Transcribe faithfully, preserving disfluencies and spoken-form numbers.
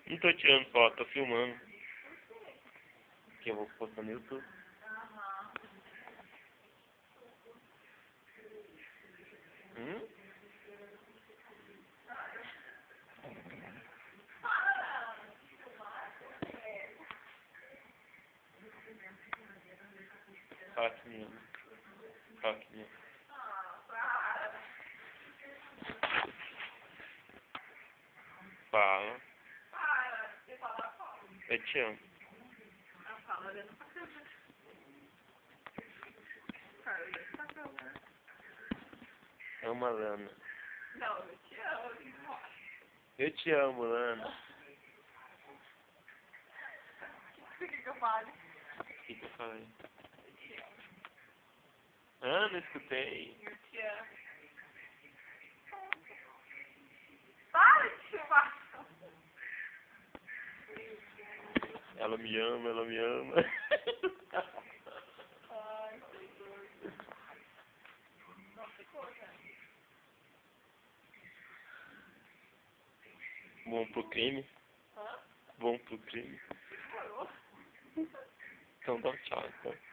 Não tô tirando foto, tô filmando. Que eu vou postar no YouTube. Hum? Fala aqui mesmo. Fala aqui mesmo. Fala. Eu te amo. Ama Lana. Não, eu te amo. Eu te amo, Lana. O que que eu falo? O que que eu falei? Ah, não escutei. Eu te amo. Para de chamar. Ela me ama, ela me ama. Ai, que doido. Nossa, coisa. Bom pro crime. Hã? Bom pro crime. Parou? Então dá um tchau, então.